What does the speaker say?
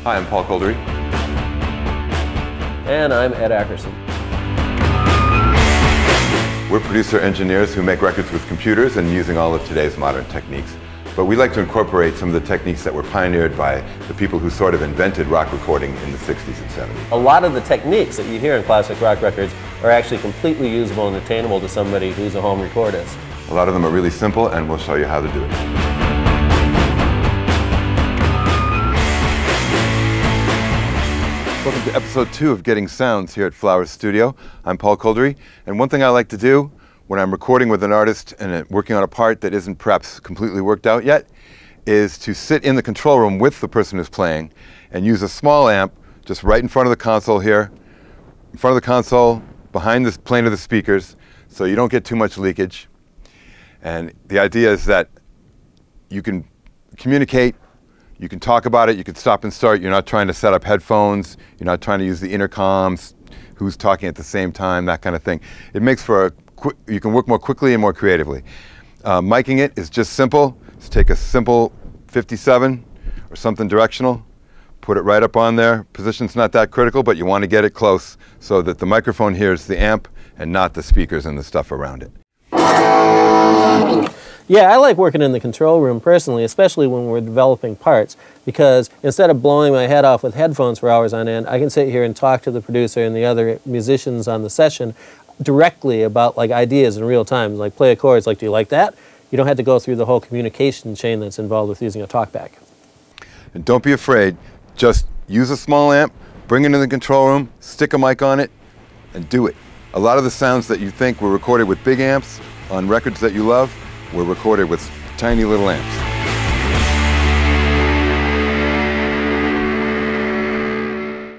Hi, I'm Paul Kolderie. And I'm Ed Ackerson. We're producer engineers who make records with computers and using all of today's modern techniques. But we like to incorporate some of the techniques that were pioneered by the people who sort of invented rock recording in the 60s and 70s. A lot of the techniques that you hear in classic rock records are actually completely usable and attainable to somebody who's a home recordist. A lot of them are really simple, and we'll show you how to do it. Welcome to episode 2 of Getting Sounds here at Flowers Studio. I'm Paul Kolderie, and one thing I like to do when I'm recording with an artist and working on a part that isn't perhaps completely worked out yet is to sit in the control room with the person who's playing and use a small amp just right in front of the console here, in front of the console, behind the plane of the speakers, so you don't get too much leakage. And the idea is that you can communicate, you can talk about it, you can stop and start. You're not trying to set up headphones, you're not trying to use the intercoms, who's talking at the same time, that kind of thing. It makes for you can work more quickly and more creatively. Miking it is just simple. Just take a simple 57 or something directional, put it right up on there. Position's not that critical, but you want to get it close so that the microphone hears the amp and not the speakers and the stuff around it. Yeah, I like working in the control room personally, especially when we're developing parts, because instead of blowing my head off with headphones for hours on end, I can sit here and talk to the producer and the other musicians on the session directly about like ideas in real time, like play a chord, it's like, do you like that? You don't have to go through the whole communication chain that's involved with using a talkback. And don't be afraid, just use a small amp, bring it in the control room, stick a mic on it, and do it. A lot of the sounds that you think were recorded with big amps on records that you love were recorded with tiny little amps.